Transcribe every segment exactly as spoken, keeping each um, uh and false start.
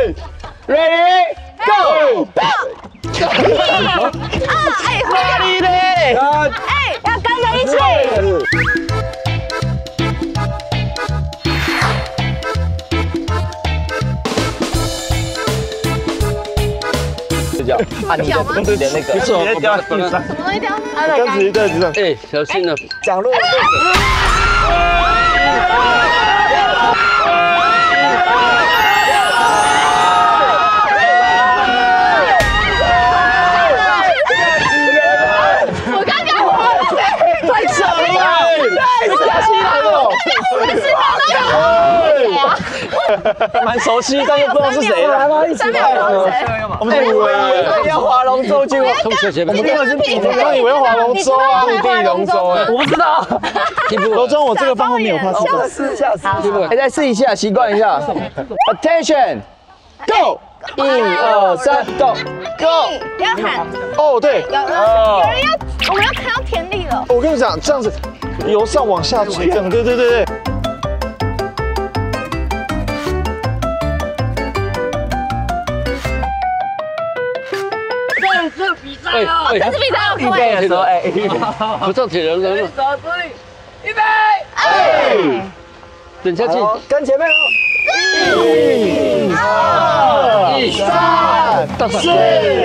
，Ready Go！ 啊，哎，会哪里嘞？ 哎，要跟着一起。 啊，你的你的那个， 不是我掉地上， 什么东西掉？他的刚直接在地上。 哎，小心了！ 降落。 我刚刚太扯了吧！太吓死人了！ 我是看到蛮熟悉，但又不知道是谁了。一起来，我们以为要划龙舟，结果同学前面， 我们根本是比，我刚以为要划龙舟啊，陆地龙舟，我不知道。罗中，我这个放后面有怕死，吓死吓死！哎，再试一下，习惯一下。Attention, go！ 一二三 ，Go Go！ 要喊。 哦，对， 有有人要，我们要看到田里了。 我跟你讲，这样子由上往下垂，这样，对对对对。 哎哎， 这是比赛要预备的时候，哎， 不上铁人了。 预备，哎， 等下去， 跟前面哦。一、二、三、四、五、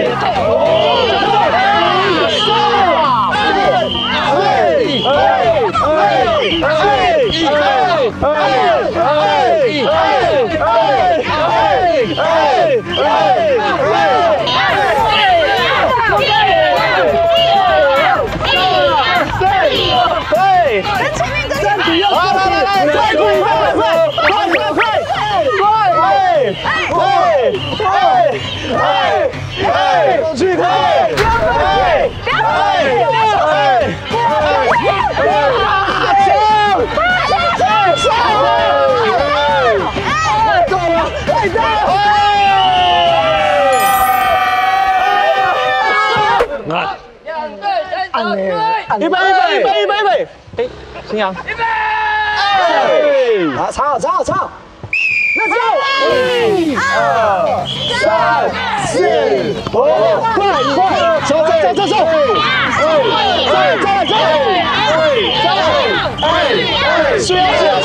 预备，预备，预备，预备，预备！哎，新阳，预备！好，唱好，唱好，唱好。Let's go！ 一、二、三、四、五，快快，走走走走走！再再再再！再！哎哎，需要需要！